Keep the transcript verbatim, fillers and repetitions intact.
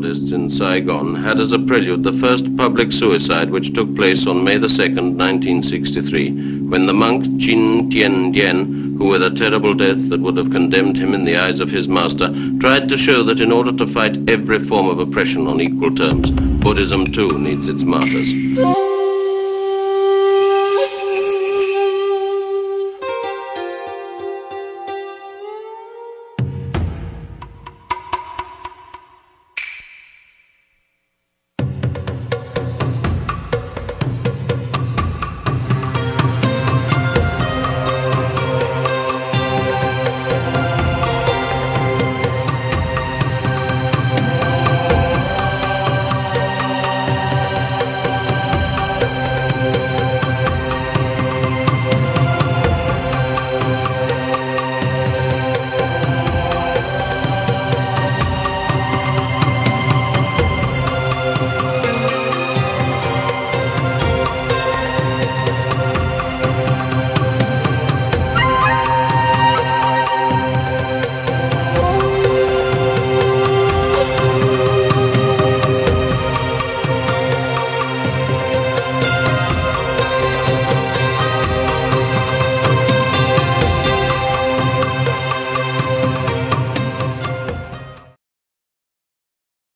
Buddhists in Saigon had as a prelude the first public suicide, which took place on May the second, nineteen sixty-three, when the monk Chin Tien Dien, who with a terrible death that would have condemned him in the eyes of his master, tried to show that in order to fight every form of oppression on equal terms, Buddhism too needs its martyrs.